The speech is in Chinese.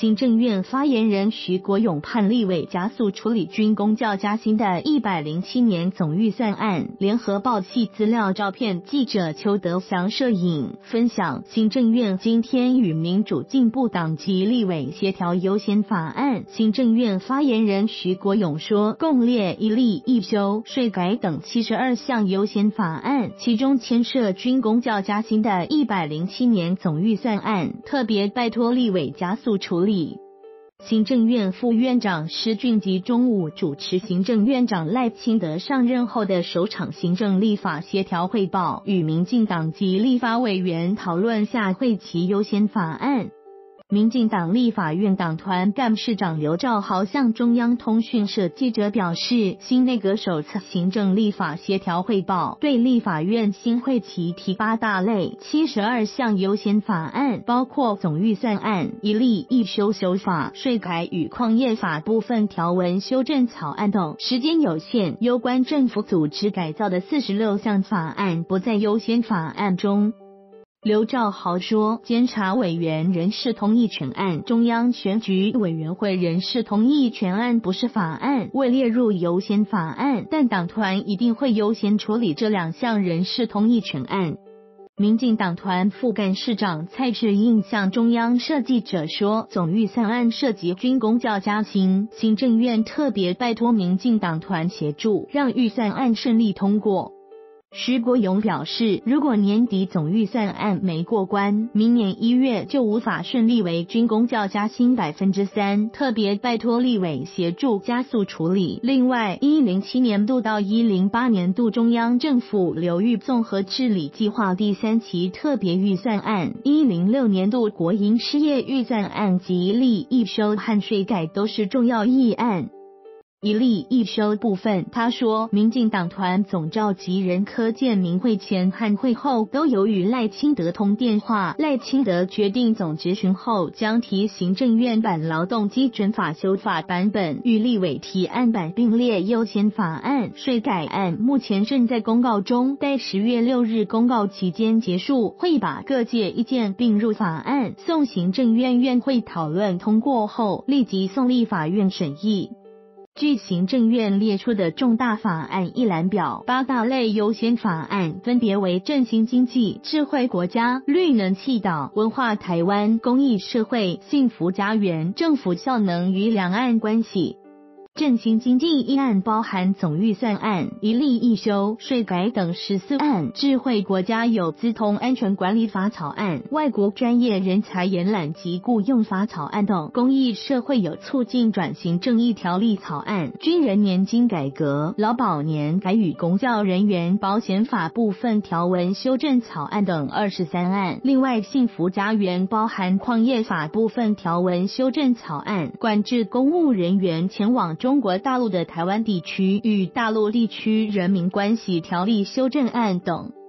行政院发言人徐国勇判立委加速处理军公教加薪的107年总预算案。联合报系资料照片记者邱德祥摄影分享，行政院今天与民主进步党籍立委协调优先法案。行政院发言人徐国勇说，共列一例一修、税改等72项优先法案，其中牵涉军公教加薪的107年总预算案，特别拜托立委加速处理。行政院副院长施俊吉中午主持行政院长赖清德上任后的首场行政立法协调汇报，与民进党及立法委员讨论下会期优先法案。民进党立法院党团干事长刘兆豪向中央通讯社记者表示，新内阁首次行政立法协调汇报，对立法院新会期提8大类72项优先法案，包括总预算案、一例一修修法、税改与矿业法部分条文修正草案等。时间有限，有关政府组织改造的46项法案不在优先法案中。刘兆豪说，监察委员人事同意权案、中央选举委员会人事同意权案不是法案，未列入优先法案，但党团一定会优先处理这2项人事同意权案。民进党团副干事长蔡志应向中央社记者说，总预算案涉及军公教加薪，行政院特别拜托民进党团协助，让预算案顺利通过。徐国勇表示，如果年底总预算案没过关，明年1月就无法顺利为军公教加薪3%，特别拜托立委协助加速处理。另外，107年度到108年度中央政府流域综合治理计划第3期特别预算案、106年度国营事业预算案及一例一修和税改都是重要议案。一例一修部分，他说，民进党团总召集人柯建铭会前和会后都有与赖清德通电话，赖清德决定总质询后将提行政院版劳动基准法修法版本与立委提案版并列优先法案。税改案目前正在公告中，待10月6日公告期间结束，会把各界意见并入法案，送行政院院会讨论通过后，立即送立法院审议。据行政院列出的重大法案一览表，8大类优先法案分别为振兴经济、智慧国家、绿能气岛、文化台湾、公益社会、幸福家园、政府效能与两岸关系。振兴经济一案包含总预算案、一例一修、税改等14案，智慧国家有资通安全管理法草案、外国专业人才延揽及雇用法草案等，公益社会有促进转型正义条例草案、军人年金改革、劳保年改与公教人员保险法部分条文修正草案等23案。另外，幸福家园包含矿业法部分条文修正草案、管制公务人员前往中国大陆的台湾地区与大陆地区人民关系条例修正案等。